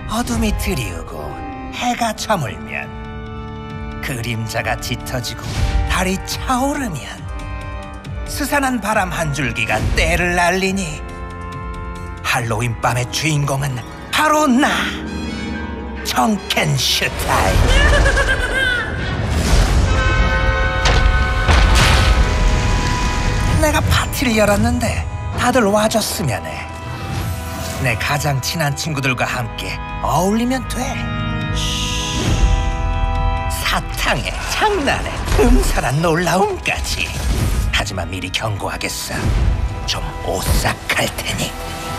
어둠이 드리우고 해가 저물면 그림자가 짙어지고 달이 차오르면 스산한 바람 한 줄기가 때를 날리니 할로윈 밤의 주인공은 바로 나, 정켄슈타인. 내가 파티를 열었는데 다들 와줬으면 해. 내 가장 친한 친구들과 함께 어울리면 돼. 사탕에 장난에 음산한 놀라움까지. 하지만 미리 경고하겠어. 좀 오싹할 테니.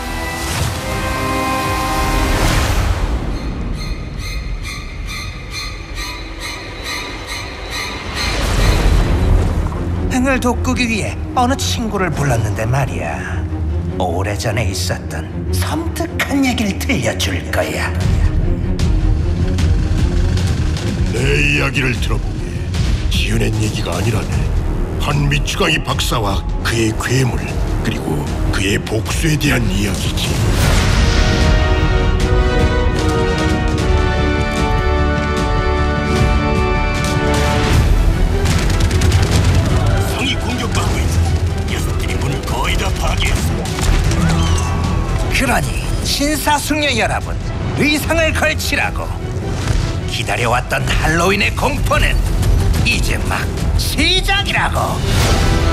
흥을 돋구기 위해 어느 친구를 불렀는데 말이야. 오래전에 있었던 섬뜩한 얘기를 들려줄 거야. 내 이야기를 들어보게. 지어낸 얘기가 아니라네. 한 미츠가이 박사와 그의 괴물, 그리고 그의 복수에 대한 이야기지. 성이 공격받고 있어. 녀석들이 문을 거의 다 파괴했어. 그러니 신사숙녀 여러분, 의상을 걸치라고. 기다려왔던 할로윈의 공포는 이제 막 시작이라고.